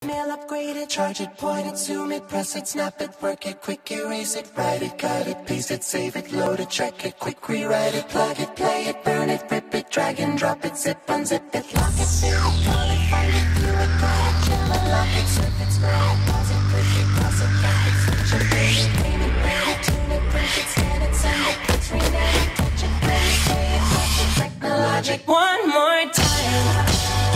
Mail upgraded, charge it, point it, zoom it, press it, snap it, work it, quick erase it, write it, cut it, paste it, save it, load it, check it, quick rewrite it, plug it, play it, burn it, rip it, drag and drop it, zip, unzip it, lock it, fill it, call it, find it, do it, call it, chill it, lock it, surf it, scroll it, pause it, click it, cross it, back it, switch it, pay it, payment, rate it, tune it, print it, scan it, send it, clicks, rename it, touch it, play it, pay it, touch it, technologic. One more time.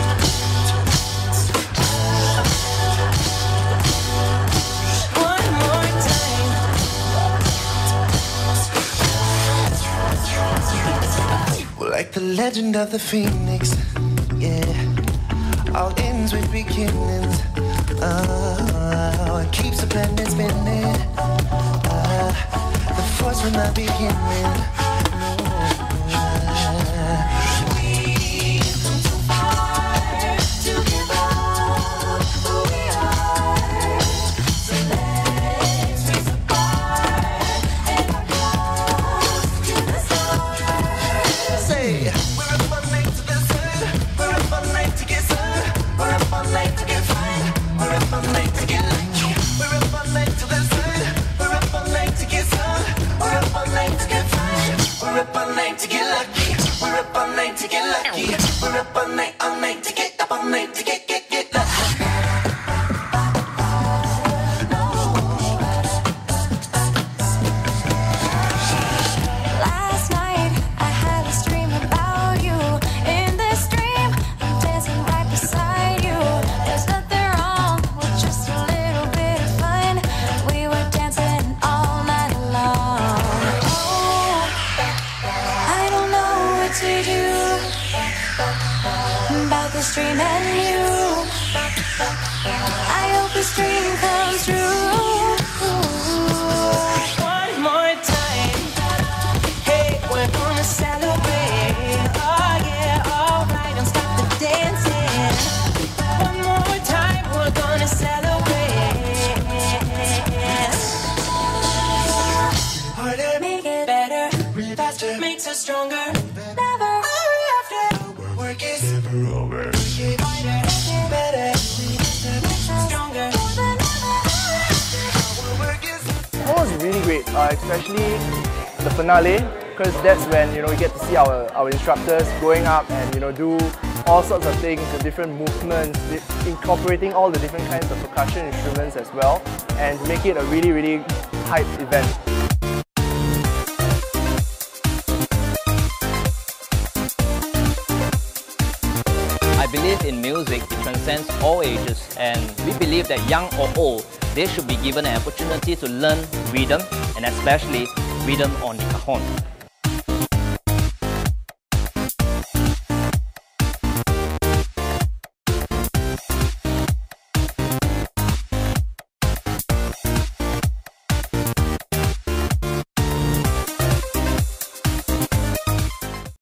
Like the legend of the phoenix, yeah. All ends with beginnings. It keeps the planet spinning. The force from the beginning. We come too far to give up who we are. So let's raise a bar and our glass to the stars. Say, we're up all night to the sun. We're up all night to get sun. We're up all night to get fun. We're up all night to get lucky. We're up all night to the sun. We're up all night to get sun. We're up all night to get fun. We're up all night to get lucky. We're up all night to get lucky. We're up all night to get up all night to get lucky. Last night I had a dream about you. In this dream, I'm dancing right beside you. There's nothing wrong with just a little bit of fun. We were dancing all night long. Oh, I don't know what to do about this dream and you. I hope this dream comes true. One more time. Hey, we're gonna celebrate. Oh yeah, alright, don't stop the dancing. One more time, we're gonna celebrate. Harder, Make it better, faster, makes us stronger. never Hurry after, work is never over. Harder, better, faster, stronger. Work is It was really great, especially the finale, because that's when you get to see our instructors going up and do all sorts of things, the different movements, incorporating all the different kinds of percussion instruments as well, and make it a really hype event. I believe in music, it transcends all ages, and we believe that young or old, they should be given an opportunity to learn rhythm, and especially rhythm on the cajon.